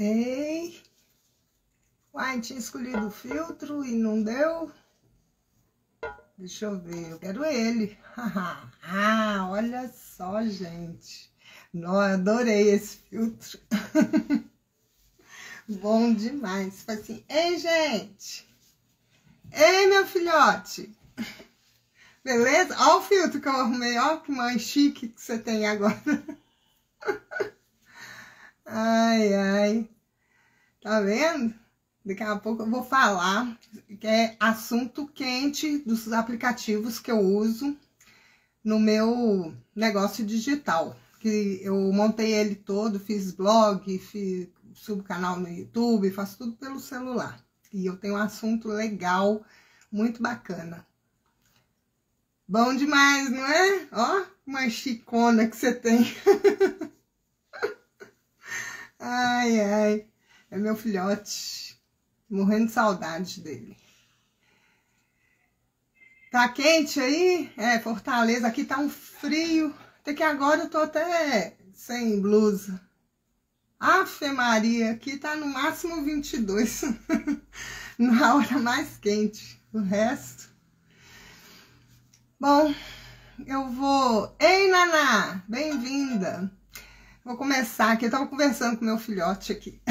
Ei! Uai, tinha escolhido o filtro e não deu. Deixa eu ver, eu quero ele. Ah, olha só, gente. Nossa, adorei esse filtro. Bom demais. Faz assim, ei, gente. Ei, meu filhote. Beleza? Olha o filtro que eu arrumei. Olha que mãe chique que você tem agora. Ai, ai. Tá vendo? Daqui a pouco eu vou falar que é assunto quente dos aplicativos que eu uso no meu negócio digital. Que eu montei ele todo, fiz blog, subo canal no YouTube, faço tudo pelo celular. E eu tenho um assunto legal, muito bacana. Bom demais, não é? Ó, uma chicona que você tem. Ai, ai. É meu filhote. Morrendo de saudade dele. Tá quente aí? É, Fortaleza. Aqui tá um frio. Até que agora eu tô até sem blusa. Afe Maria, aqui tá no máximo 22. Na hora mais quente. O resto... Bom, eu vou... Ei, Naná! Bem-vinda! Vou começar aqui. Eu tava conversando com meu filhote aqui.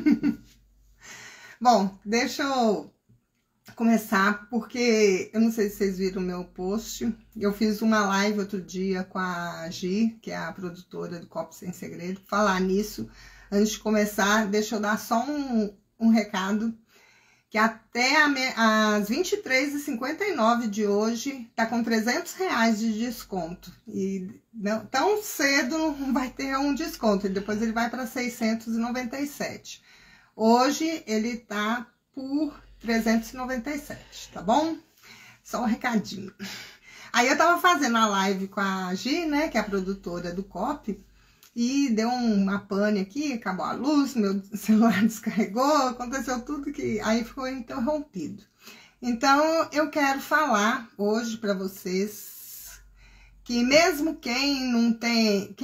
Bom, deixa eu começar, porque eu não sei se vocês viram o meu post. Eu fiz uma live outro dia com a Gi, que é a produtora do Copo Sem Segredo. Falar nisso, antes de começar, deixa eu dar só um recado, que até às 23h59 de hoje tá com R$300 de desconto. E não, tão cedo não vai ter um desconto, e depois ele vai para 697. Hoje ele tá por 397, tá bom? Só um recadinho. Aí eu tava fazendo a live com a Gi, né, que é a produtora do COP, e deu uma pane aqui, acabou a luz, meu celular descarregou, aconteceu tudo que aí ficou interrompido. Então eu quero falar hoje para vocês que mesmo quem não tem,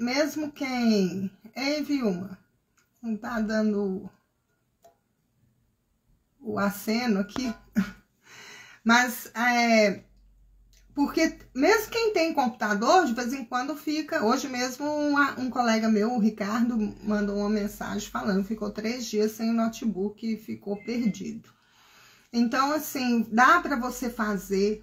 ei, Vilma, não tá dando o aceno aqui, mas porque mesmo quem tem computador, de vez em quando fica, hoje mesmo um colega meu, o Ricardo, mandou uma mensagem falando, ficou 3 dias sem o notebook e ficou perdido. Então, assim, dá para você fazer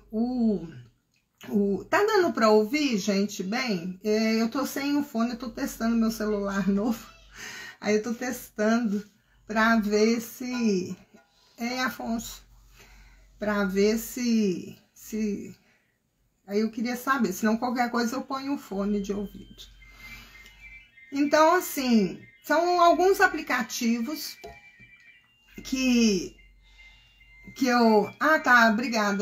tá dando para ouvir, gente, bem? Eu tô sem o fone, eu tô testando meu celular novo, aí eu tô testando para ver se... Afonso, para ver se... Aí eu queria saber, senão qualquer coisa eu ponho o fone de ouvido. Então, assim, são alguns aplicativos que eu... Ah, tá, obrigado.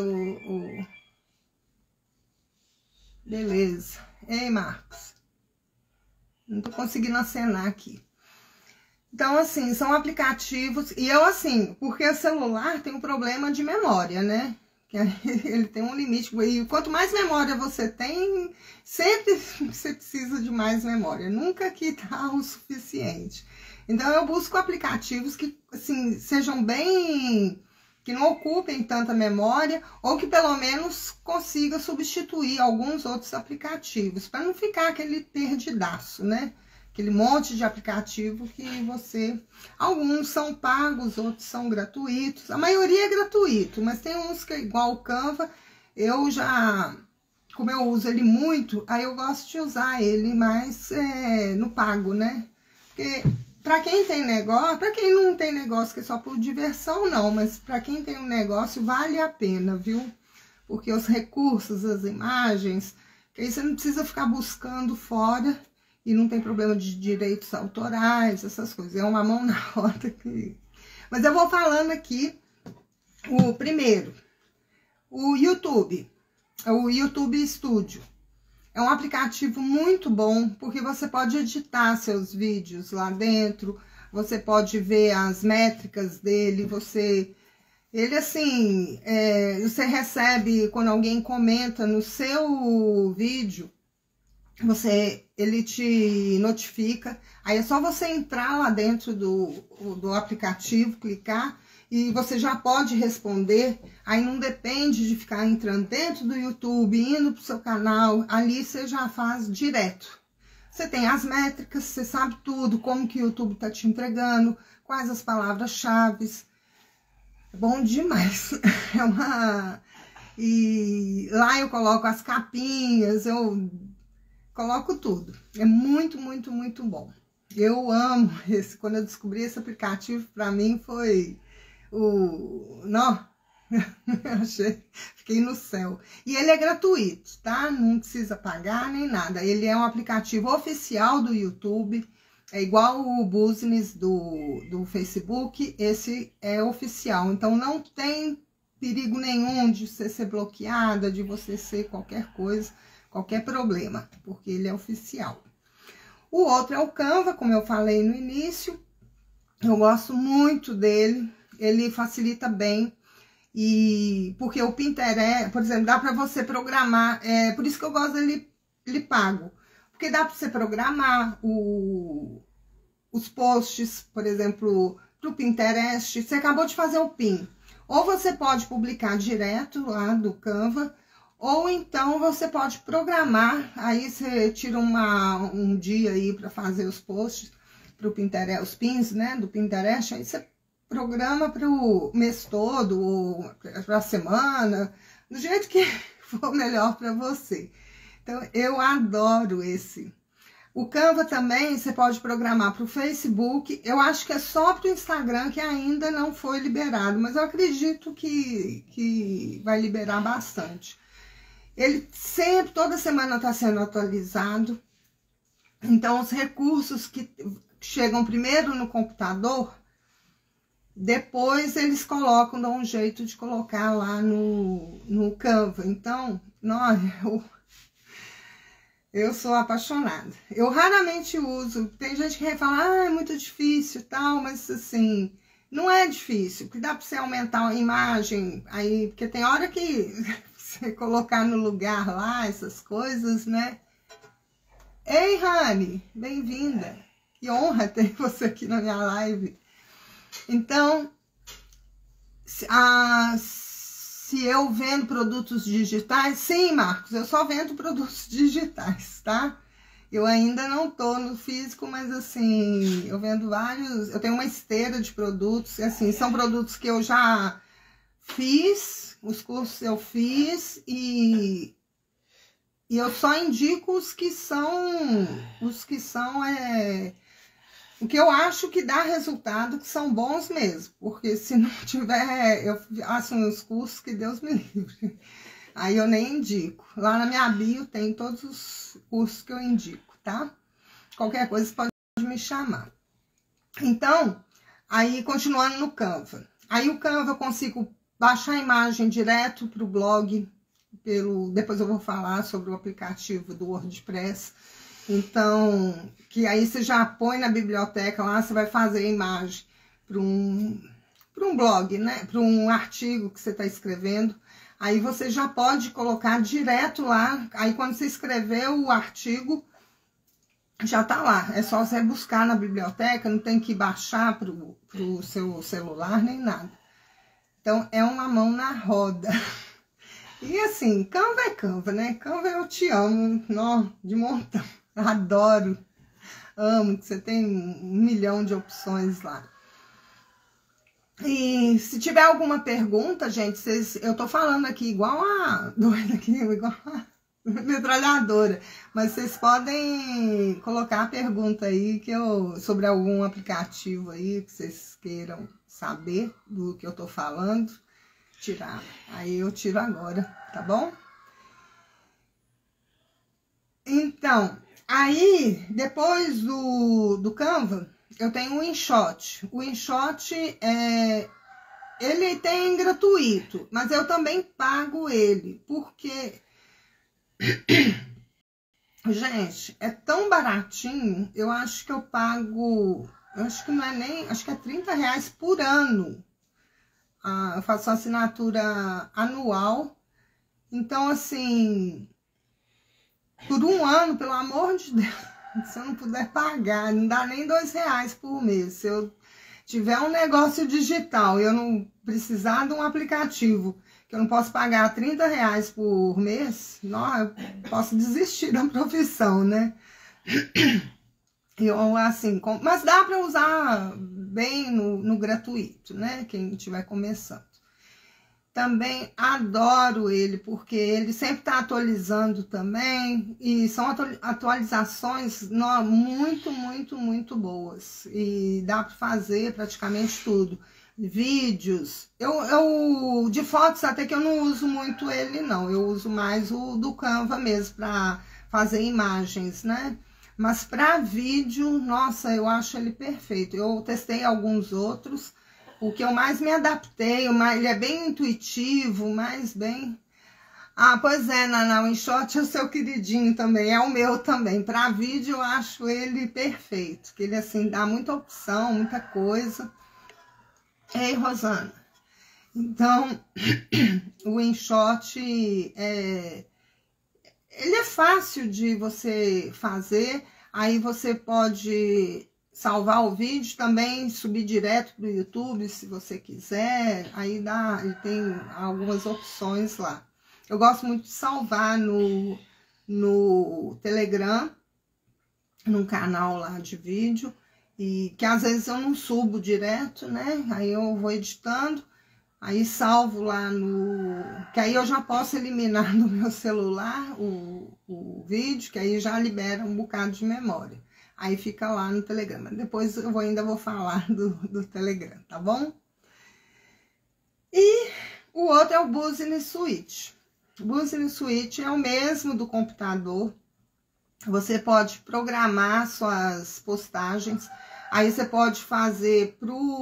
Beleza. Ei, Marcos. Não tô conseguindo acenar aqui. Então, assim, são aplicativos... E eu, assim, porque o celular tem um problema de memória, né? Ele tem um limite. E quanto mais memória você tem, sempre você precisa de mais memória. Nunca que tá o suficiente. Então, eu busco aplicativos que, assim, sejam bem... que não ocupem tanta memória, ou que pelo menos consiga substituir alguns outros aplicativos, para não ficar aquele perdidaço, né? Aquele monte de aplicativo que você... Alguns são pagos, outros são gratuitos. A maioria é gratuito, mas tem uns que é igual o Canva. Eu já... Como eu uso ele muito, aí eu gosto de usar ele mais no pago, né? Porque para quem tem negócio... Para quem não tem negócio que é só por diversão, não. Mas para quem tem um negócio, vale a pena, viu? Porque os recursos, as imagens... Que aí você não precisa ficar buscando fora... E não tem problema de direitos autorais, essas coisas. É uma mão na roda. Mas eu vou falando aqui o primeiro. O YouTube. O YouTube Studio. É um aplicativo muito bom, porque você pode editar seus vídeos lá dentro. Você pode ver as métricas dele. Ele, assim, você recebe, quando alguém comenta no seu vídeo... ele te notifica, aí é só você entrar lá dentro do aplicativo, clicar, e você já pode responder, aí não depende de ficar entrando dentro do YouTube, indo pro seu canal, ali você já faz direto. Você tem as métricas, você sabe tudo, como que o YouTube tá te entregando, quais as palavras-chave. É bom demais. E lá eu coloco as capinhas, eu coloco tudo. É muito, muito, muito bom. Eu amo esse. Quando eu descobri esse aplicativo, para mim foi não, fiquei no céu. E ele é gratuito, tá? Não precisa pagar nem nada. Ele é um aplicativo oficial do YouTube. É igual o Business do Facebook, esse é oficial. Então, não tem perigo nenhum de você ser bloqueada, de você ser qualquer coisa, qualquer problema, porque ele é oficial. O outro é o Canva, como eu falei no início. Eu gosto muito dele, ele facilita bem. E porque o Pinterest, por exemplo, dá para você programar, por isso que eu gosto dele pago. Porque dá para você programar os posts, por exemplo, para o Pinterest. Você acabou de fazer o pin. Ou você pode publicar direto lá do Canva, ou então você pode programar. Aí você tira um dia aí para fazer os posts para o Pinterest, os pins, né, do Pinterest. Aí você programa para o mês todo, ou para a semana, do jeito que for melhor para você. Então, eu adoro esse. O Canva também você pode programar para o Facebook. Eu acho que é só para o Instagram que ainda não foi liberado, mas eu acredito que vai liberar bastante. Ele sempre, toda semana está sendo atualizado. Então, os recursos que chegam primeiro no computador, depois eles colocam, dão um jeito de colocar lá no Canva. Então, eu sou apaixonada. Eu raramente uso. Tem gente que fala, é muito difícil e tal, mas assim, não é difícil, porque dá para você aumentar a imagem, aí, porque tem hora que você colocar no lugar lá, essas coisas, né? Ei, Rani, bem-vinda. Que honra ter você aqui na minha live. Então, se eu vendo produtos digitais, sim, Marcos, eu só vendo produtos digitais, tá? Eu ainda não tô no físico, mas assim, eu vendo vários, eu tenho uma esteira de produtos, assim, são produtos que eu já fiz, os cursos eu fiz e eu só indico os que são o que eu acho que dá resultado, que são bons mesmo, porque se não tiver, eu faço uns cursos que Deus me livre, aí eu nem indico. Lá na minha bio tem todos os cursos que eu indico, tá? Qualquer coisa você pode me chamar. Então, aí continuando no Canva. Aí o Canva eu consigo baixar a imagem direto para o blog, depois eu vou falar sobre o aplicativo do WordPress. Então, que aí você já põe na biblioteca lá, você vai fazer a imagem para um blog, né? Para um artigo que você está escrevendo. Aí você já pode colocar direto lá. Aí quando você escrever o artigo, já tá lá. É só você buscar na biblioteca, não tem que baixar pro seu celular nem nada. Então, é uma mão na roda. E assim, Canva é Canva, né? Canva eu te amo, de montão. Adoro, amo, que você tem 1 milhão de opções lá. E se tiver alguma pergunta, gente, eu tô falando aqui igual a doida aqui, igual a metralhadora, mas vocês podem colocar a pergunta aí sobre algum aplicativo aí que vocês queiram saber do que eu tô falando, tirar. Aí eu tiro agora, tá bom? Então, aí, depois do Canva, eu tenho o InShot. O InShot, ele tem gratuito, mas eu também pago ele, porque, gente, é tão baratinho, eu acho que eu pago, acho que não é nem, acho que é R$30 por ano. Eu faço assinatura anual, então, assim, por um ano, pelo amor de Deus, se eu não puder pagar, não dá nem R$2 por mês. Se eu tiver um negócio digital e eu não precisar de um aplicativo, que eu não posso pagar R$30 por mês, não, eu posso desistir da profissão, né? Eu, assim, mas dá para usar bem no gratuito, né? Quem estiver começando. Também adoro ele, porque ele sempre está atualizando também, e são atualizações muito, muito, muito boas. E dá para fazer praticamente tudo. Vídeos, eu de fotos até que eu não uso muito ele, não. Eu uso mais o do Canva mesmo, para fazer imagens, né? Mas para vídeo, nossa, eu acho ele perfeito. Eu testei alguns outros. O que eu mais me adaptei, ele é bem intuitivo, mais bem... Ah, pois é, Naná, o InShot é o seu queridinho também, é o meu também. Para vídeo eu acho ele perfeito, que ele assim dá muita opção, muita coisa. Ei, Rosana. Então, o InShot, ele é fácil de você fazer, aí você pode... salvar o vídeo também, subir direto para o YouTube, se você quiser. Aí dá, ele tem algumas opções lá. Eu gosto muito de salvar no Telegram, num canal lá de vídeo, e que às vezes eu não subo direto, né? Aí eu vou editando, aí salvo lá que aí eu já posso eliminar no meu celular o vídeo, que aí já libera um bocado de memória. Aí fica lá no Telegram. Depois eu ainda vou falar do Telegram, tá bom? E o outro é o Business Suite. O Business Suite é o mesmo do computador. Você pode programar suas postagens. Aí você pode fazer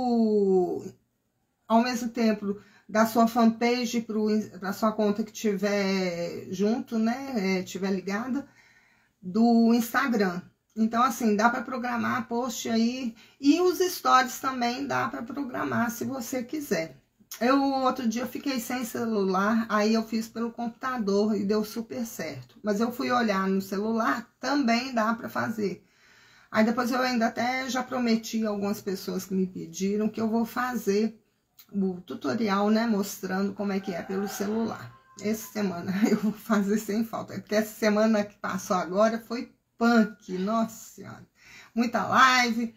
ao mesmo tempo da sua fanpage para sua conta que tiver junto, né? Tiver ligada, do Instagram. Então, assim, dá para programar post aí, e os stories também dá para programar, se você quiser. Outro dia eu fiquei sem celular, aí eu fiz pelo computador e deu super certo. Mas eu fui olhar no celular, também dá para fazer. Aí depois eu ainda até já prometi a algumas pessoas que me pediram que eu vou fazer o tutorial, né, mostrando como é que é pelo celular. Essa semana eu vou fazer sem falta, porque essa semana que passou agora foi punk, nossa senhora, muita live,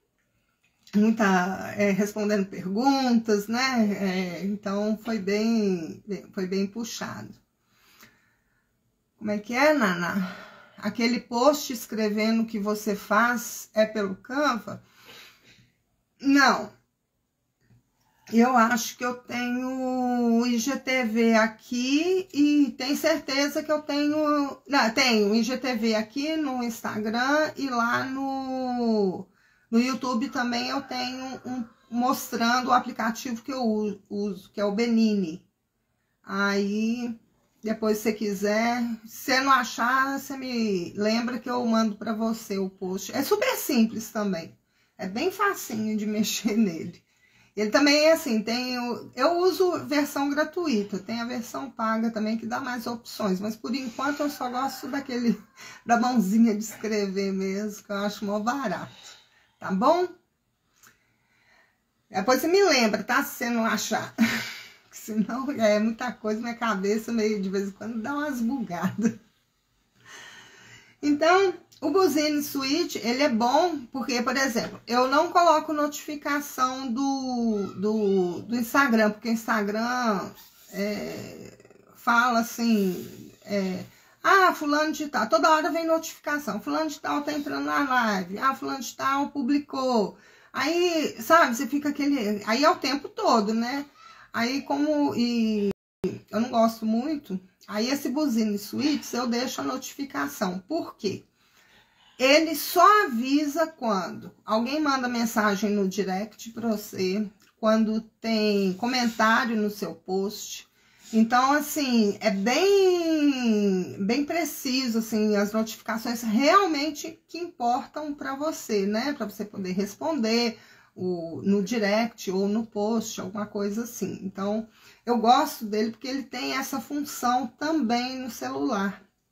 respondendo perguntas, né? Então foi bem puxado. Como é que é, Naná? Aquele post escrevendo que você faz é pelo Canva? Não. Eu acho que eu tenho o IGTV aqui e tenho certeza que eu tenho... Não, tenho o IGTV aqui no Instagram e lá no YouTube também eu tenho mostrando o aplicativo que eu uso, que é o Benini. Aí, depois se você quiser, se você não achar, você me lembra que eu mando para você o post. É super simples também, é bem facinho de mexer nele. Ele também é assim, eu uso versão gratuita, tem a versão paga também que dá mais opções, mas por enquanto eu só gosto da mãozinha de escrever mesmo, que eu acho mó barato, tá bom? Depois você me lembra, tá? Se você não achar, senão é muita coisa, minha cabeça meio de vez em quando dá umas bugadas. Então, o Business Suite, ele é bom porque, por exemplo, eu não coloco notificação do Instagram, porque o Instagram fala assim, fulano de tal, toda hora vem notificação, fulano de tal tá entrando na live, fulano de tal publicou, aí, sabe, você fica aí é o tempo todo, né? Aí eu não gosto muito, aí esse Business Suite eu deixo a notificação, por quê? Ele só avisa quando alguém manda mensagem no direct para você, quando tem comentário no seu post. Então, assim, é bem preciso, assim, as notificações realmente que importam para você, né? Para você poder responder no direct ou no post, alguma coisa assim. Então, eu gosto dele porque ele tem essa função também no celular.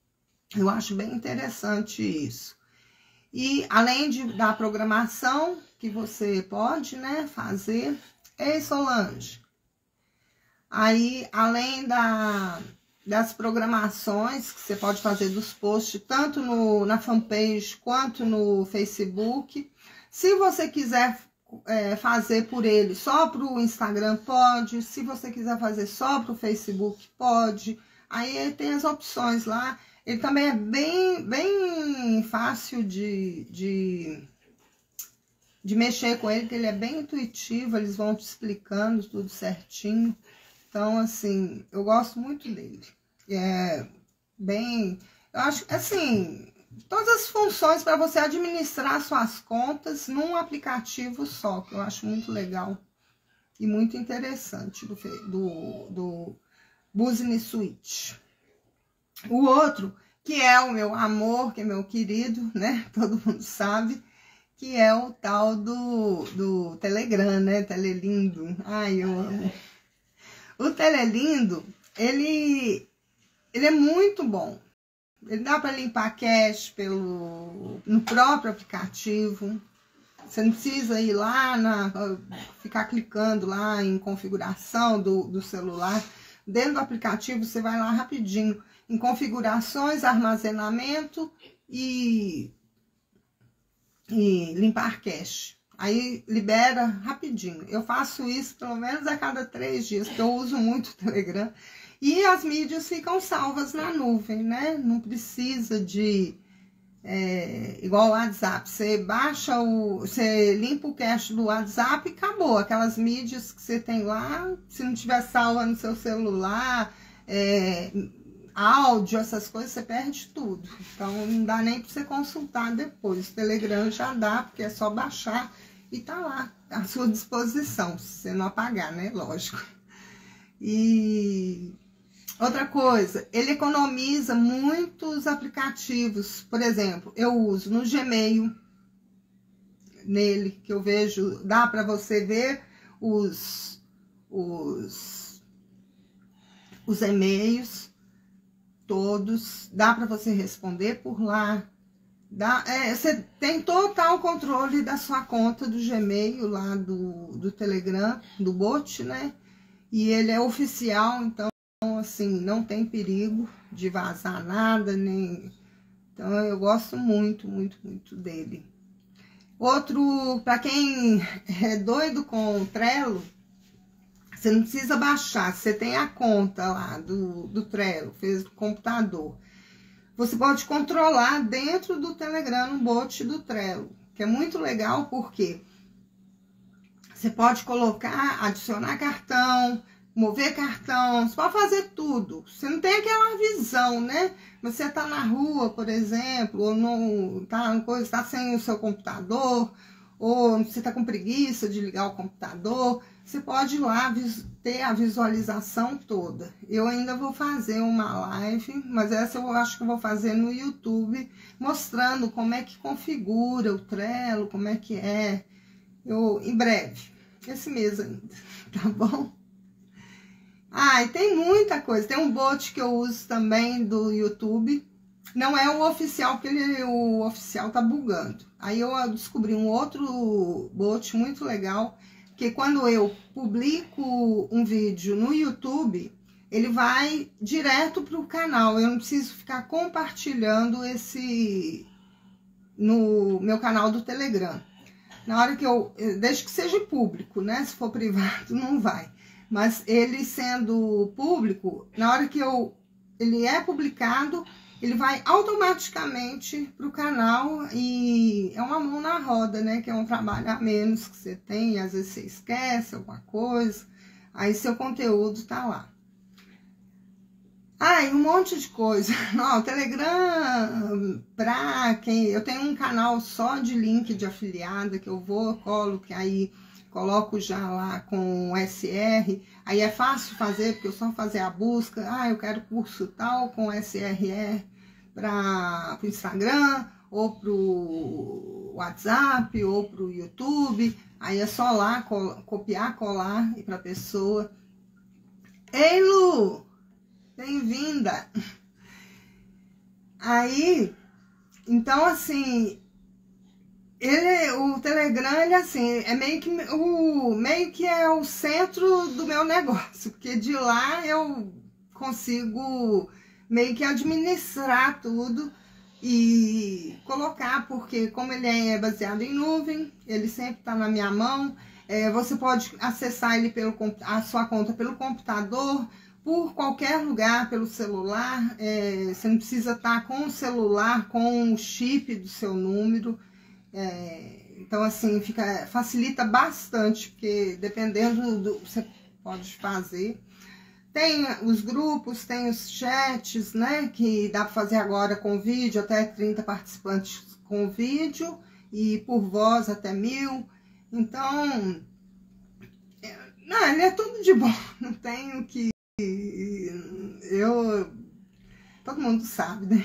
Eu acho bem interessante isso. E além da programação que você pode, né, fazer. Ei, Solange. Aí, além das programações que você pode fazer dos posts, tanto na fanpage quanto no Facebook. Se você quiser fazer por ele só para o Instagram, pode. Se você quiser fazer só para o Facebook, pode. Aí tem as opções lá. Ele também é bem fácil de mexer com ele, porque ele é bem intuitivo, eles vão te explicando tudo certinho. Então, assim, eu gosto muito dele. É bem... Eu acho, assim, todas as funções para você administrar suas contas num aplicativo só, que eu acho muito legal e muito interessante do Business Suite. O outro, que é o meu amor, que é meu querido, né? Todo mundo sabe, que é o tal do Telegram, né? Telelindo. Ai, eu amo. O Telelindo, ele é muito bom. Ele dá para limpar cache no próprio aplicativo. Você não precisa ir lá, ficar clicando lá em configuração do celular. Dentro do aplicativo, você vai lá rapidinho em configurações, armazenamento e limpar cache. Aí libera rapidinho. Eu faço isso pelo menos a cada 3 dias, porque eu uso muito o Telegram. E as mídias ficam salvas na nuvem, né? Não precisa de... igual o WhatsApp. Você você limpa o cache do WhatsApp e acabou. Aquelas mídias que você tem lá, se não tiver salva no seu celular... áudio, essas coisas, você perde tudo. Então, não dá nem para você consultar depois. O Telegram já dá, porque é só baixar e tá lá, à sua disposição, se você não apagar, né? Lógico. E outra coisa, ele economiza muitos aplicativos. Por exemplo, eu uso no Gmail, nele, que eu vejo, dá para você ver os e-mails todos, dá para você responder por lá. Você tem total controle da sua conta do Gmail, lá do Telegram, do bot, né? E ele é oficial, então, assim, não tem perigo de vazar nada, nem... Então, eu gosto muito, muito, muito dele. Outro, para quem é doido com o Trello, você não precisa baixar, você tem a conta lá do Trello, fez do computador. Você pode controlar dentro do Telegram, no bot do Trello, que é muito legal, porque você pode colocar, adicionar cartão, mover cartão, você pode fazer tudo. Você não tem aquela visão, né? Você tá na rua, por exemplo, ou não tá sem o seu computador, ou você tá com preguiça de ligar o computador, você pode ir lá ter a visualização toda. Eu ainda vou fazer uma live, mas essa eu acho que eu vou fazer no YouTube, mostrando como é que configura o Trello, como é que é. Em breve, esse mês ainda, tá bom? E tem muita coisa. Tem um bot que eu uso também do YouTube. Não é o oficial, porque o oficial tá bugando. Aí eu descobri um outro bot muito legal, que quando eu publico um vídeo no YouTube, ele vai direto pro canal. Eu não preciso ficar compartilhando no meu canal do Telegram. Na hora que deixo que seja público, né? Se for privado, não vai. Mas ele sendo público, na hora que ele é publicado, ele vai automaticamente para o canal e é uma mão na roda, né? Que é um trabalho a menos que você tem, às vezes você esquece alguma coisa, aí seu conteúdo tá lá. E um monte de coisa. Não, o Telegram, pra quem... Eu tenho um canal só de link de afiliada que eu coloco já lá com o SR, aí é fácil fazer, porque eu só fazer a busca, eu quero curso tal com SRE para o Instagram, ou para o WhatsApp, ou para o YouTube, aí é só lá copiar, colar e para a pessoa. Ei, Lu, bem-vinda! Aí, então assim, o Telegram, ele assim, é meio que é o centro do meu negócio, porque de lá eu consigo meio que administrar tudo e colocar, porque como ele é baseado em nuvem, ele sempre está na minha mão. Você pode acessar ele a sua conta pelo computador, por qualquer lugar, pelo celular. Você não precisa estar com o celular, com o chip do seu número. Então, assim, facilita bastante, porque dependendo do que você pode fazer. Tem os grupos, tem os chats, né? Que dá para fazer agora com vídeo, até 30 participantes com vídeo, e por voz até 1000. Então, não, ele é tudo de bom, não tenho que. Todo mundo sabe, né?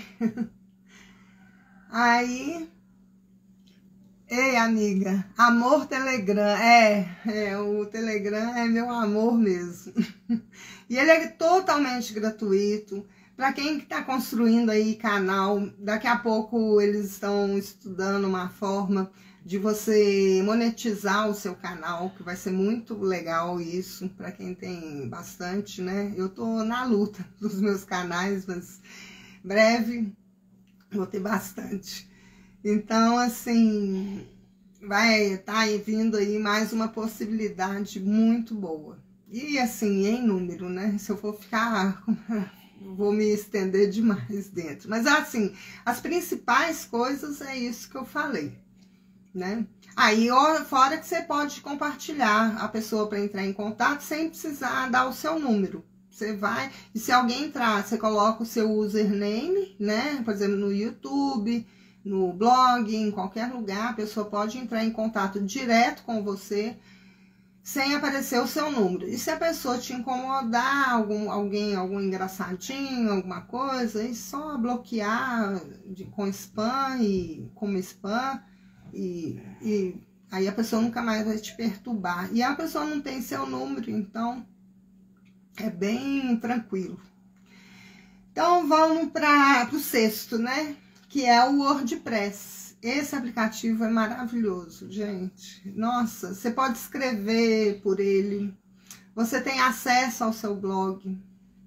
Aí. Ei, amiga, amor Telegram, o Telegram é meu amor mesmo. E ele é totalmente gratuito. Para quem está construindo aí canal, daqui a pouco eles estão estudando uma forma de você monetizar o seu canal, que vai ser muito legal isso, para quem tem bastante, né? Eu tô na luta dos meus canais, mas breve vou ter bastante. Então, assim, vai estar vindo aí mais uma possibilidade muito boa. E, assim, em número, né? Se eu for ficar, vou me estender demais dentro. Mas, assim, as principais coisas é isso que eu falei, né? Aí, fora que você pode compartilhar a pessoa para entrar em contato sem precisar dar o seu número. Você vai, e se alguém entrar, você coloca o seu username, né? Por exemplo, no YouTube, no blog, em qualquer lugar, a pessoa pode entrar em contato direto com você, sem aparecer o seu número. E se a pessoa te incomodar, algum engraçadinho, alguma coisa, é só bloquear com spam e como spam, e aí a pessoa nunca mais vai te perturbar. E a pessoa não tem seu número, então é bem tranquilo. Então vamos para o sexto, né? Que é o WordPress. Esse aplicativo é maravilhoso, gente. Nossa, você pode escrever por ele. Você tem acesso ao seu blog.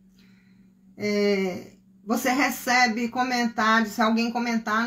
Você recebe comentários. Se alguém comentar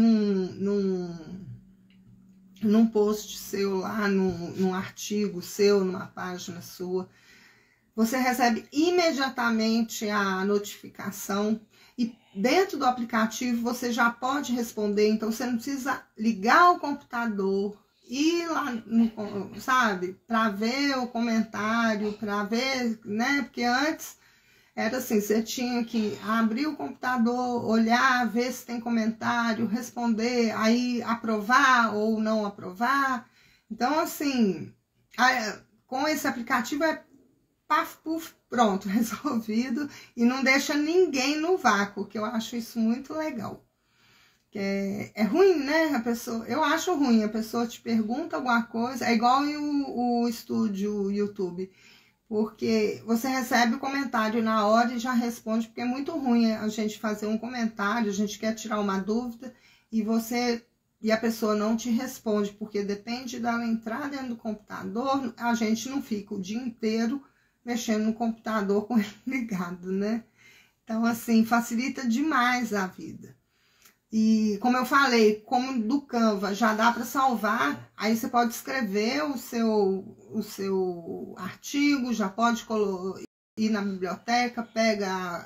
num post seu lá, num artigo seu, numa página sua, você recebe imediatamente a notificação. E dentro do aplicativo você já pode responder, então você não precisa ligar o computador, ir lá, sabe, para ver o comentário, para ver, né? Porque antes era assim, você tinha que abrir o computador, olhar, ver se tem comentário, responder, aí aprovar ou não aprovar. Então, assim, com esse aplicativo paf, puf, pronto, resolvido, e não deixa ninguém no vácuo, que eu acho isso muito legal. É ruim, né? Eu acho ruim, a pessoa te pergunta alguma coisa, é igual o estúdio YouTube, porque você recebe o comentário na hora e já responde, porque é muito ruim a gente fazer um comentário, a gente quer tirar uma dúvida e a pessoa não te responde, porque depende dela entrar dentro do computador, a gente não fica o dia inteiro mexendo no computador com ele ligado, né? Então, assim, facilita demais a vida. E, como eu falei, como do Canva já dá para salvar, aí você pode escrever o seu artigo, já pode ir na biblioteca, pega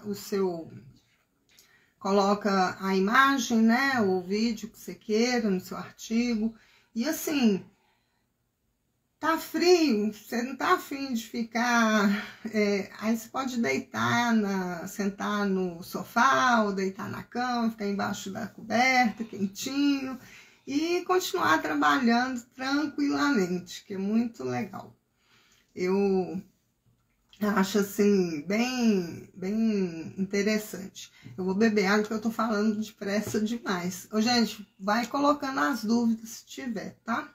coloca a imagem, né? O vídeo que você queira no seu artigo. E, assim, tá frio, você não tá afim de ficar, aí você pode sentar no sofá ou deitar na cama, ficar embaixo da coberta, quentinho, e continuar trabalhando tranquilamente, que é muito legal. Eu acho assim, bem interessante. Eu vou beber água porque eu tô falando depressa demais. Ô, gente, vai colocando as dúvidas se tiver, tá?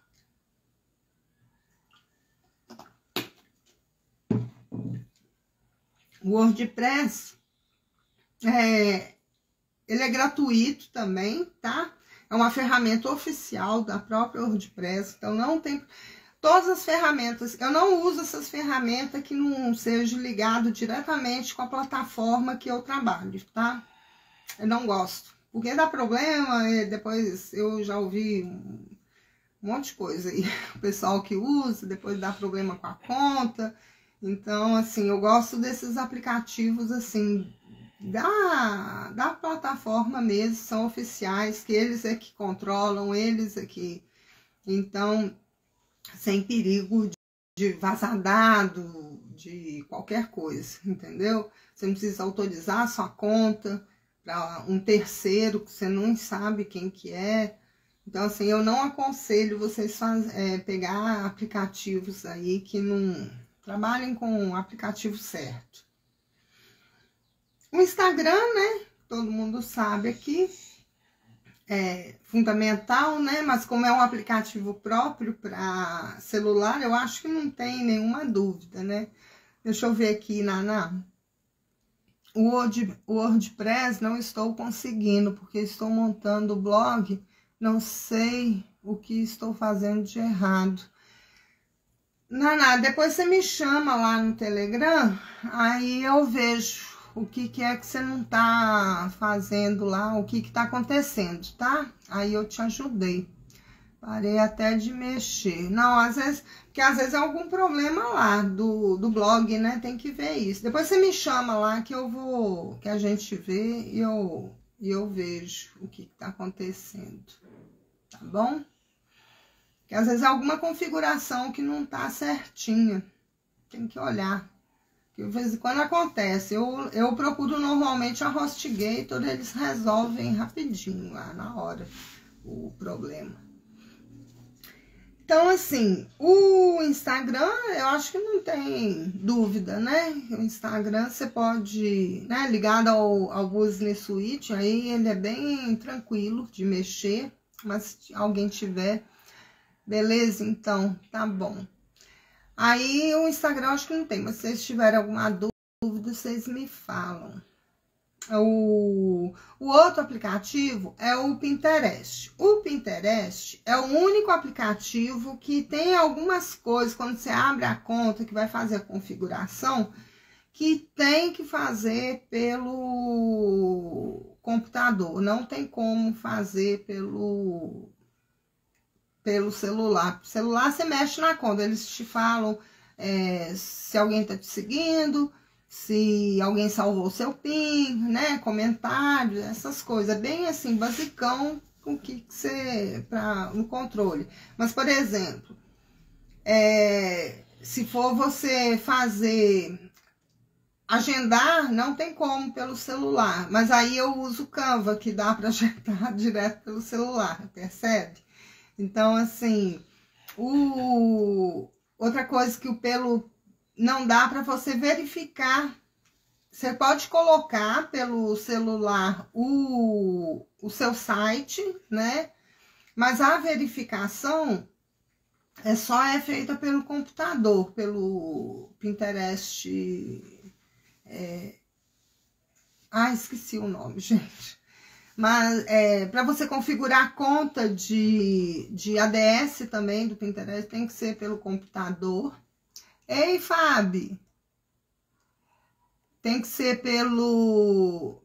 O WordPress, Ele é gratuito também, tá? É uma ferramenta oficial da própria WordPress, então não tem... Todas as ferramentas, eu não uso essas ferramentas que não seja ligado diretamente com a plataforma que eu trabalho, tá? Eu não gosto, porque dá problema, e depois eu já ouvi um monte de coisa aí, o pessoal que usa, depois dá problema com a conta. Então, assim, eu gosto desses aplicativos, assim, da plataforma mesmo, são oficiais, que eles é que controlam, eles é que... Então, sem perigo de vazar dado, de qualquer coisa, entendeu? Você não precisa autorizar a sua conta para um terceiro, que você não sabe quem que é. Então, assim, eu não aconselho vocês pegar aplicativos aí que não trabalhem com o aplicativo certo. O Instagram, né? Todo mundo sabe aqui. É fundamental, né? Mas como é um aplicativo próprio para celular, eu acho que não tem nenhuma dúvida, né? Deixa eu ver aqui, Naná. O WordPress não estou conseguindo, porque estou montando o blog, não sei o que estou fazendo de errado. Naná, depois você me chama lá no Telegram, aí eu vejo o que é que você não tá fazendo lá, o que tá acontecendo, tá? Aí eu te ajudei. Parei até de mexer. Não, às vezes, porque às vezes é algum problema lá do blog, né? Tem que ver isso. Depois você me chama lá que eu vou, que a gente vê e eu vejo o que tá acontecendo. Tá bom? Porque às vezes é alguma configuração que não tá certinha. Tem que olhar. De vez em quando acontece. Eu procuro normalmente a HostGator, eles resolvem rapidinho lá na hora o problema. Então, assim, o Instagram, eu acho que não tem dúvida, né? O Instagram você pode, né, ligado ao Business Suite, aí ele é bem tranquilo de mexer, mas se alguém tiver, beleza? Então, tá bom. Aí o Instagram acho que não tem, mas se vocês tiverem alguma dúvida, vocês me falam. O outro aplicativo é o Pinterest. O Pinterest é o único aplicativo que tem algumas coisas, quando você abre a conta, que vai fazer a configuração, que tem que fazer pelo computador. Não tem como fazer pelo celular. Celular você mexe na conta, eles te falam se alguém tá te seguindo, se alguém salvou o seu PIN, né, comentários, essas coisas, bem assim, basicão, com que você, no controle. Mas, por exemplo, se for você agendar, não tem como pelo celular, mas aí eu uso o Canva, que dá para agendar direto pelo celular, percebe? Então, assim, outra coisa que não dá para você verificar. Você pode colocar pelo celular o seu site, né? Mas a verificação só é feita pelo computador, pelo Pinterest. Esqueci o nome, gente. Mas para você configurar a conta de ADS também do Pinterest, tem que ser pelo computador. Ei, Fábio! Tem que ser pelo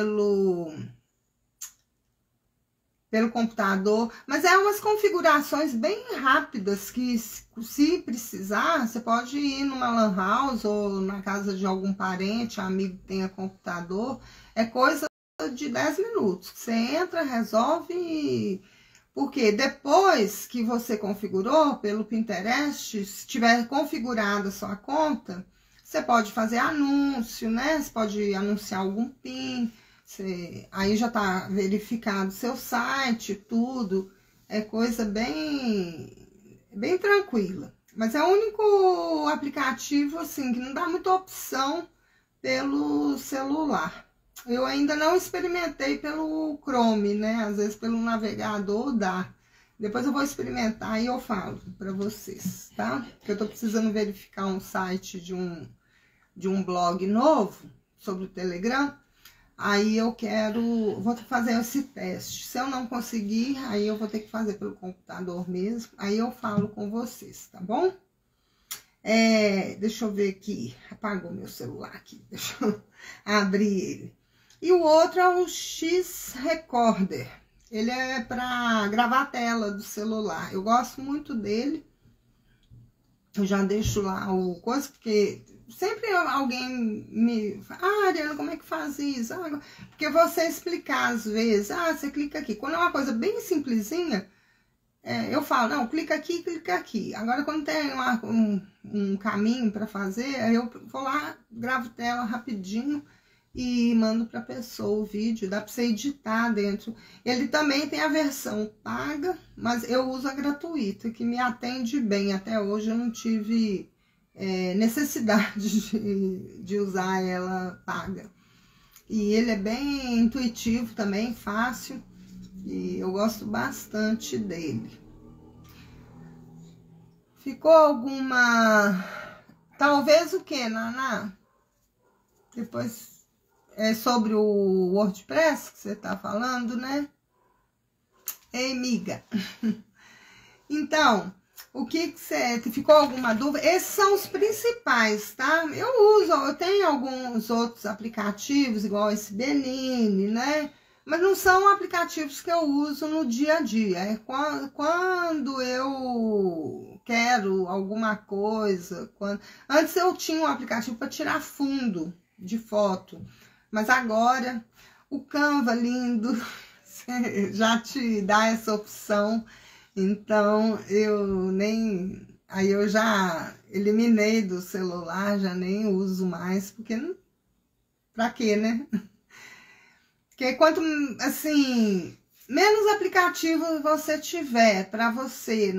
computador. Mas é umas configurações bem rápidas que, se precisar, você pode ir numa lan house ou na casa de algum parente, amigo que tenha computador. É coisa de 10 minutos. Você entra, resolve. Porque depois que você configurou pelo Pinterest, se tiver configurada a sua conta, você pode fazer anúncio, né? Você pode anunciar algum PIN. Aí já tá verificado seu site, tudo. É coisa bem tranquila. Mas é o único aplicativo, assim, que não dá muita opção pelo celular. Eu ainda não experimentei pelo Chrome, né? Às vezes pelo navegador dá. Depois eu vou experimentar e eu falo para vocês, tá? Porque eu tô precisando verificar um site de um blog novo sobre o Telegram. Aí vou fazer esse teste. Se eu não conseguir, aí eu vou ter que fazer pelo computador mesmo. Aí eu falo com vocês, tá bom? Deixa eu ver aqui. Apagou meu celular aqui. Deixa eu abrir ele. E o outro é o X-Recorder. Ele é para gravar a tela do celular. Eu gosto muito dele. Eu já deixo lá o coisa, porque sempre alguém me fala, Ariana, como é que faz isso? Porque você explicar às vezes, você clica aqui. Quando é uma coisa bem simplesinha, eu falo, não, clica aqui, clica aqui. Agora, quando tem um caminho para fazer, aí eu vou lá, gravo tela rapidinho e mando para a pessoa o vídeo. Dá para você editar dentro. Ele também tem a versão paga, mas eu uso a gratuita, que me atende bem. Até hoje eu não tive necessidade de usar ela paga. E ele é bem intuitivo também, fácil. E eu gosto bastante dele. Ficou alguma... Talvez o que, Naná? Depois... É sobre o WordPress que você tá falando, né? Ei, amiga. Então, o que você... Ficou alguma dúvida? Esses são os principais, tá? Eu tenho alguns outros aplicativos, igual esse Bellini, né? Mas não são aplicativos que eu uso no dia a dia. É quando eu quero alguma coisa. Antes eu tinha um aplicativo para tirar fundo de foto. Mas agora, o Canva lindo já te dá essa opção. Então, aí eu já eliminei do celular, já nem uso mais, porque pra quê, né? Porque quanto, assim, menos aplicativos você tiver para você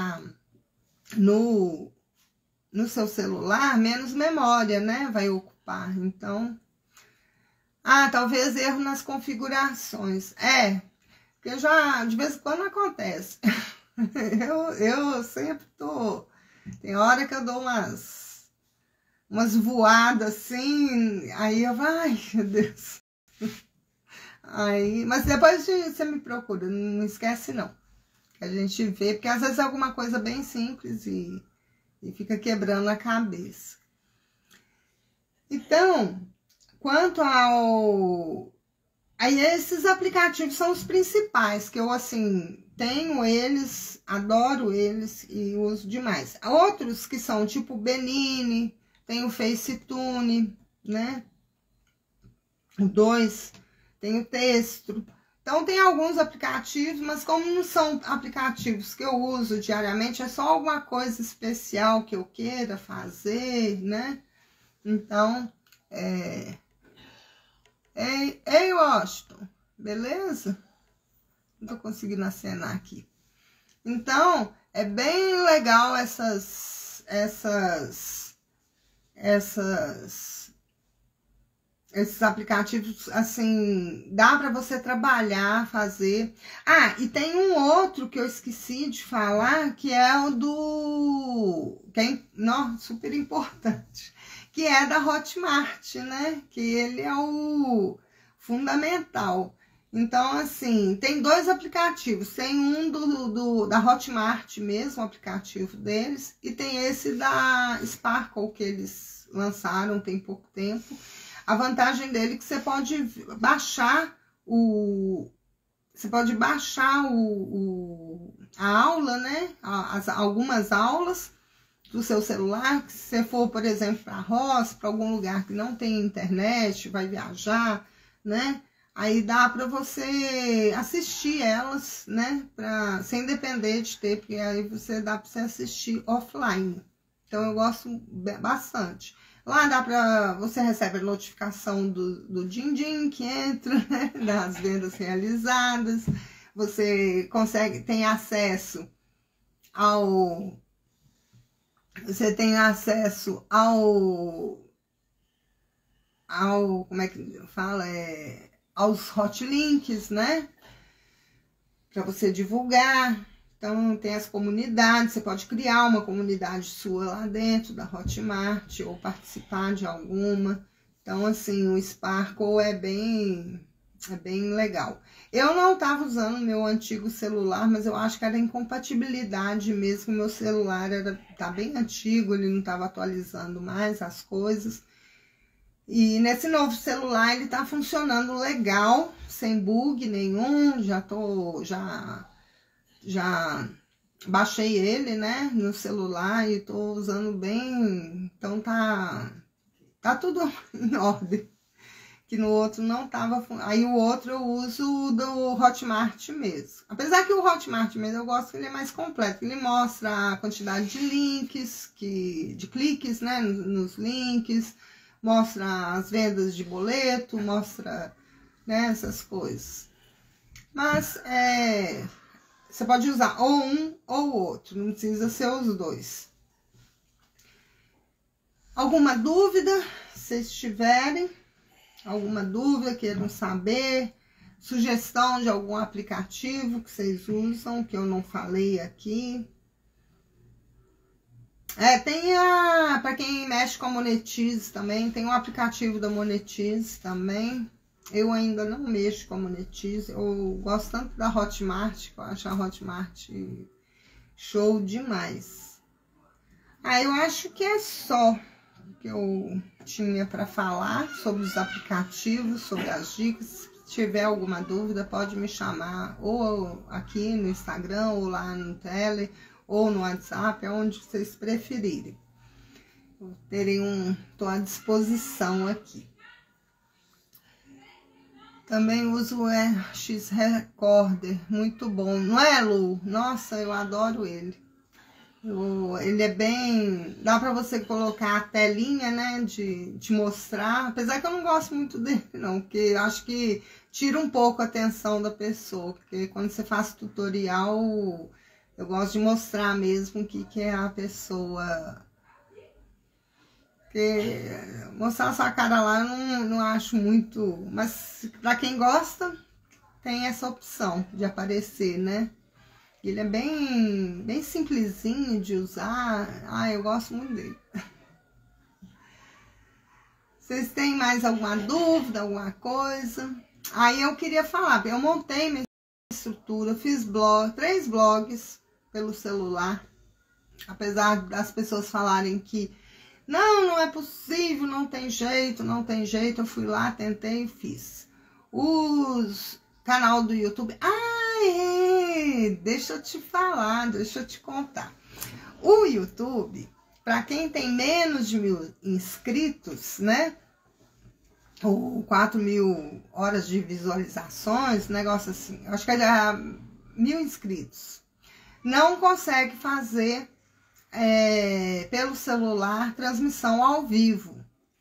no seu celular, menos memória, né? Vai ocupar. Então... talvez erro nas configurações. Porque de vez em quando acontece. eu sempre tô... Tem hora que eu dou umas voadas assim, aí eu ai, meu Deus. Mas depois você me procura, não esquece não. Que a gente vê, porque às vezes é alguma coisa bem simples e fica quebrando a cabeça. Então... Quanto aí esses aplicativos são os principais, que eu, assim, tenho eles, adoro eles e uso demais. Outros que são tipo Bellini, tem o Facetune, né? O 2, tem o Texto. Então, tem alguns aplicativos, mas como não são aplicativos que eu uso diariamente, é só alguma coisa especial que eu queira fazer, né? Então, Ei, Washington, beleza? Não tô conseguindo acenar aqui. Então, é bem legal esses aplicativos, assim, dá para você trabalhar, fazer. E tem um outro que eu esqueci de falar, que é o super importante, que é da Hotmart, né? Que ele é o fundamental. Então, assim, tem 2 aplicativos. Tem um da Hotmart mesmo, o aplicativo deles, e tem esse da Sparkle, que eles lançaram tem pouco tempo. A vantagem dele é que você pode baixar a aula, né? Algumas aulas do seu celular, que se você for, por exemplo, para a roça, para algum lugar que não tem internet, vai viajar, né? Aí dá para você assistir elas, né? Sem depender de ter, porque aí dá para você assistir offline. Então, eu gosto bastante. Lá você recebe a notificação do din-din que entra, né? Das vendas realizadas. Você tem acesso ao como é que fala? Aos hotlinks, né? Para você divulgar. Então, tem as comunidades, você pode criar uma comunidade sua lá dentro da Hotmart ou participar de alguma. Então, assim, o Sparkle é bem legal. Eu não estava usando meu antigo celular, mas eu acho que era incompatibilidade mesmo. Meu celular tá bem antigo, ele não estava atualizando mais as coisas. E nesse novo celular ele tá funcionando legal, sem bug nenhum. Já baixei ele, né, no celular e tô usando bem. Então tá tudo em ordem. Que no outro não tava. Aí o outro eu uso do Hotmart mesmo. Apesar que o Hotmart mesmo eu gosto que ele é mais completo. Ele mostra a quantidade de links, de cliques, né, nos links. Mostra as vendas de boleto, mostra, né, essas coisas. Mas você pode usar ou um ou o outro, não precisa ser os dois. Alguma dúvida? Se vocês tiverem alguma dúvida, queiram saber, sugestão de algum aplicativo que vocês usam, que eu não falei aqui. Tem para quem mexe com a Monetize também, tem um aplicativo da Monetize também. Eu ainda não mexo com a Monetize, eu gosto tanto da Hotmart, que eu acho a Hotmart show demais. Eu acho que é só que eu tinha para falar sobre os aplicativos, sobre as dicas. Se tiver alguma dúvida, pode me chamar ou aqui no Instagram, ou lá no Tele, ou no WhatsApp, onde vocês preferirem. Estou à disposição aqui. Também uso o RX Recorder, muito bom. Não é, Lu? Nossa, eu adoro ele. Ele é bem... Dá para você colocar a telinha, né, de mostrar. Apesar que eu não gosto muito dele, não. Porque eu acho que tira um pouco a atenção da pessoa. Porque quando você faz tutorial... Eu gosto de mostrar mesmo o que é a pessoa. Porque mostrar a sua cara lá eu não acho muito. Mas para quem gosta, tem essa opção de aparecer, né? Ele é bem simplesinho de usar. Eu gosto muito dele. Vocês têm mais alguma dúvida, alguma coisa? Aí eu queria falar, eu montei minha estrutura, eu fiz 3 blogs pelo celular, apesar das pessoas falarem que não é possível, não tem jeito, eu fui lá, tentei e fiz. Os canal do YouTube, deixa eu te falar, deixa eu te contar. O YouTube, para quem tem menos de 1.000 inscritos, né, ou 4.000 horas de visualizações, negócio assim, eu acho que é 1.000 inscritos. Não consegue fazer pelo celular transmissão ao vivo.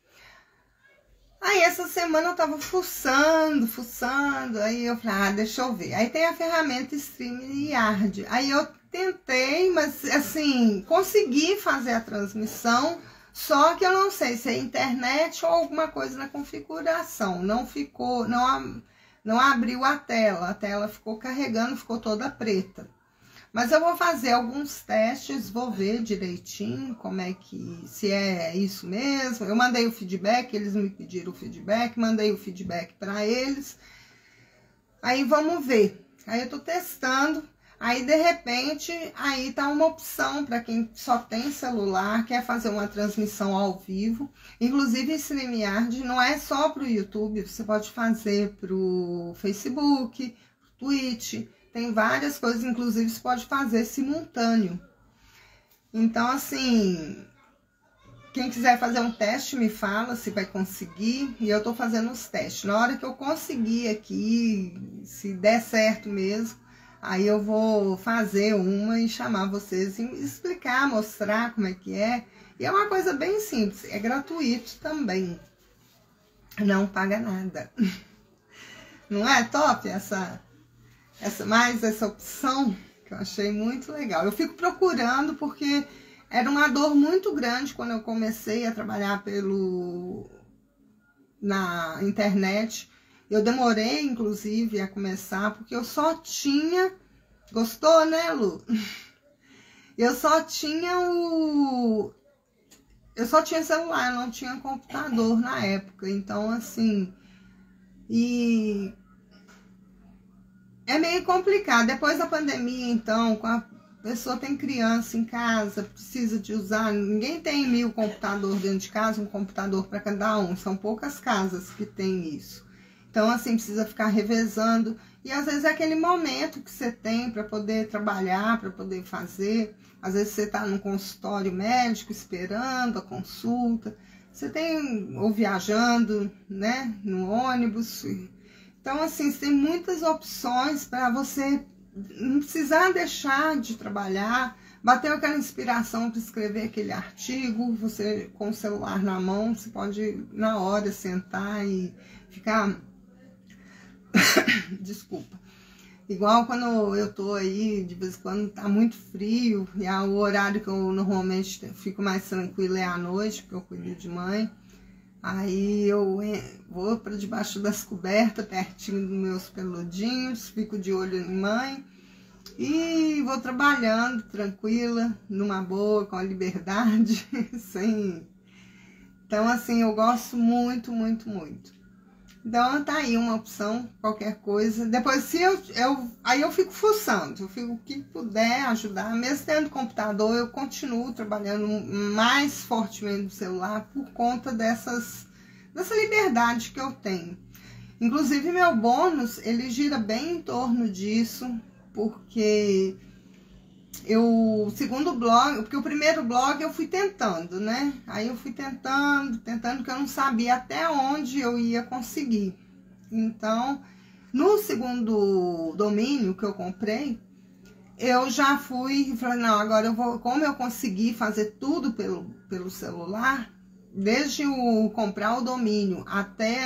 Aí essa semana eu tava fuçando, aí eu falei, deixa eu ver. Aí tem a ferramenta StreamYard. Aí eu tentei, mas assim, consegui fazer a transmissão, só que eu não sei se é internet ou alguma coisa na configuração. Não ficou, não abriu a tela ficou carregando, ficou toda preta. Mas eu vou fazer alguns testes, vou ver direitinho como é que, se é isso mesmo. Eu mandei o feedback, eles me pediram o feedback, mandei o feedback para eles. Aí vamos ver. Aí eu tô testando, aí de repente, aí tá uma opção para quem só tem celular, quer fazer uma transmissão ao vivo. Inclusive, StreamYard não é só pro YouTube, você pode fazer pro Facebook, pro Twitch. Tem várias coisas, inclusive você pode fazer simultâneo. Então, assim, quem quiser fazer um teste, me fala se vai conseguir. E eu tô fazendo os testes. Na hora que eu conseguir aqui, se der certo mesmo, aí eu vou fazer uma e chamar vocês e explicar, mostrar como é que é. E é uma coisa bem simples, é gratuito também. Não paga nada. Não é top essa opção, que eu achei muito legal. Eu fico procurando porque era uma dor muito grande quando eu comecei a trabalhar na internet. Eu demorei, inclusive, a começar, porque eu só tinha... Gostou, né, Lu? Eu só tinha eu só tinha celular, eu não tinha computador na época. Então, assim, e é meio complicado. Depois da pandemia, então, com a pessoa tem criança em casa, precisa de usar, ninguém tem 1000 computadores dentro de casa, um computador para cada um, são poucas casas que tem isso. Então, assim, precisa ficar revezando, e às vezes é aquele momento que você tem para poder trabalhar, para poder fazer. Às vezes você está num consultório médico esperando a consulta, você tem, ou viajando, né, no ônibus. Então, assim, você tem muitas opções para você não precisar deixar de trabalhar. Bateu aquela inspiração para escrever aquele artigo, você com o celular na mão, você pode na hora sentar e ficar... Desculpa. Igual quando eu tô aí, de vez em quando tá muito frio, e é o horário que eu normalmente fico mais tranquila é à noite, porque eu cuido de mãe. Aí eu vou para debaixo das cobertas, pertinho dos meus peludinhos, fico de olho em mãe e vou trabalhando tranquila, numa boa, com a liberdade, sem... Então, assim, eu gosto muito, muito, muito. Então, tá aí uma opção, qualquer coisa. Depois, se aí eu fico fuçando, eu fico o que puder ajudar. Mesmo tendo computador, eu continuo trabalhando mais fortemente no celular por conta dessa liberdade que eu tenho. Inclusive, meu bônus, ele gira bem em torno disso, porque segundo blog, porque o primeiro blog eu fui tentando, né? Aí eu fui tentando, que eu não sabia até onde eu ia conseguir. Então, no segundo domínio que eu comprei, eu já fui e falei, não, agora eu vou, como eu consegui fazer tudo pelo celular, desde comprar o domínio até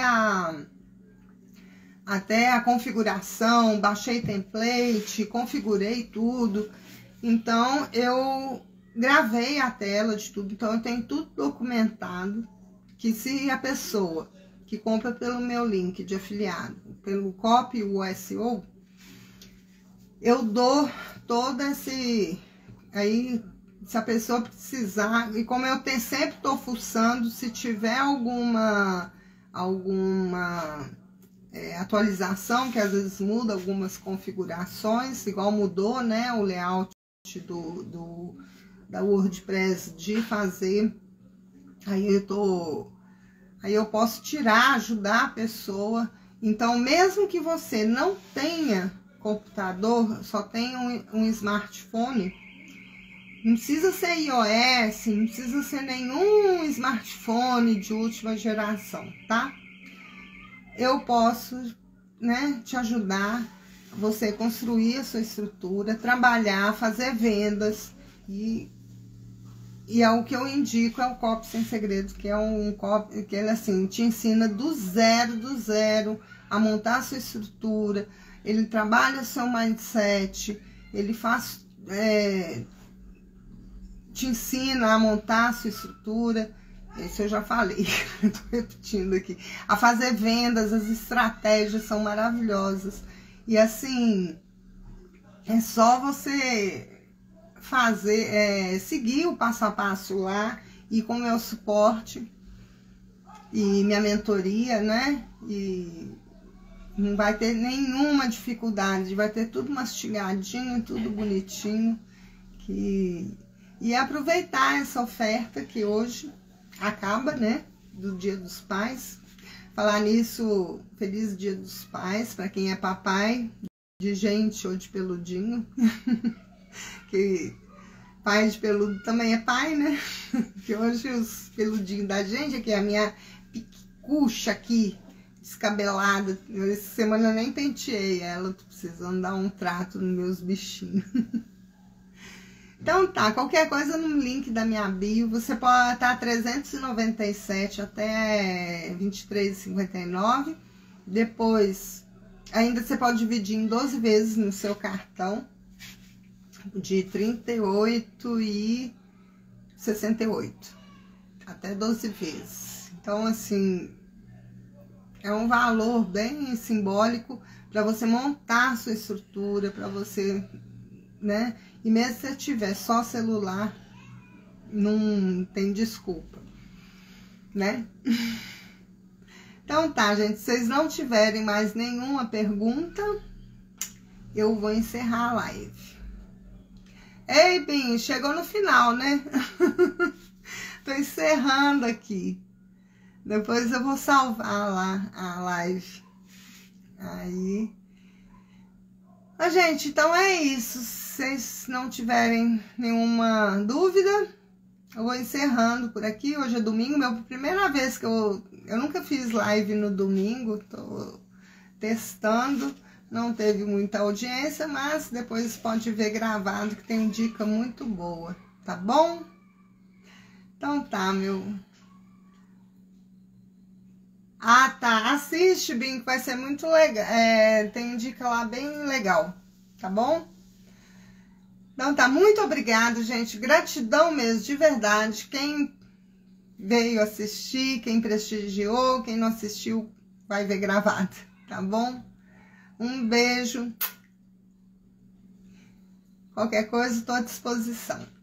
a configuração, baixei template, configurei tudo. Então, eu gravei a tela de tudo, então eu tenho tudo documentado, que se a pessoa que compra pelo meu link de afiliado, pelo Copy USO, eu dou todo esse... Aí, se a pessoa precisar, e como eu sempre estou fuçando, se tiver alguma atualização, que às vezes muda algumas configurações, igual mudou, né, o layout da WordPress de fazer, aí eu posso tirar, ajudar a pessoa. Então, mesmo que você não tenha computador, só tenha um smartphone, não precisa ser iOS, não precisa ser nenhum smartphone de última geração, tá? Eu posso, né, te ajudar você construir a sua estrutura, trabalhar, fazer vendas, e é o que eu indico, é o Copy Sem Segredos, que é um copy que ele, assim, te ensina do zero a montar a sua estrutura, ele trabalha seu mindset, ele faz, te ensina a montar a sua estrutura. Isso eu já falei, tô repetindo aqui. A fazer vendas, as estratégias são maravilhosas. E assim, é só você fazer, seguir o passo a passo lá, e com o meu suporte e minha mentoria, né? E não vai ter nenhuma dificuldade, vai ter tudo mastigadinho, tudo bonitinho. E aproveitar essa oferta que hoje acaba, né, do Dia dos Pais. Falar nisso, feliz Dia dos Pais para quem é papai de gente ou de peludinho. Que pai de peludo também é pai, né? Que hoje os peludinhos da gente, aqui a minha picucha aqui, descabelada, essa semana eu nem penteei ela, tô precisando dar um trato nos meus bichinhos. Então tá, qualquer coisa no link da minha bio, você pode estar 397 até 23,59. Depois, ainda você pode dividir em 12 vezes no seu cartão, de 38,68, até 12 vezes. Então, assim, é um valor bem simbólico para você montar a sua estrutura, para você, né? E mesmo se você tiver só celular, não tem desculpa, né? Então tá, gente, se vocês não tiverem mais nenhuma pergunta, eu vou encerrar a live. Ei, Binho, chegou no final, né? Tô encerrando aqui. Depois eu vou salvar lá a live. Aí. Ah, gente, então é isso. Se vocês não tiverem nenhuma dúvida, eu vou encerrando por aqui. Hoje é domingo, minha primeira vez que eu nunca fiz live no domingo. Tô testando. Não teve muita audiência, mas depois pode ver gravado que tem dica muito boa, tá bom? Então tá, meu... Ah, tá. Assiste, Bim, que vai ser muito legal. Tem dica lá bem legal, tá bom? Então tá, muito obrigada, gente. Gratidão mesmo, de verdade. Quem veio assistir, quem prestigiou, quem não assistiu, vai ver gravado, tá bom? Um beijo. Qualquer coisa, estou à disposição.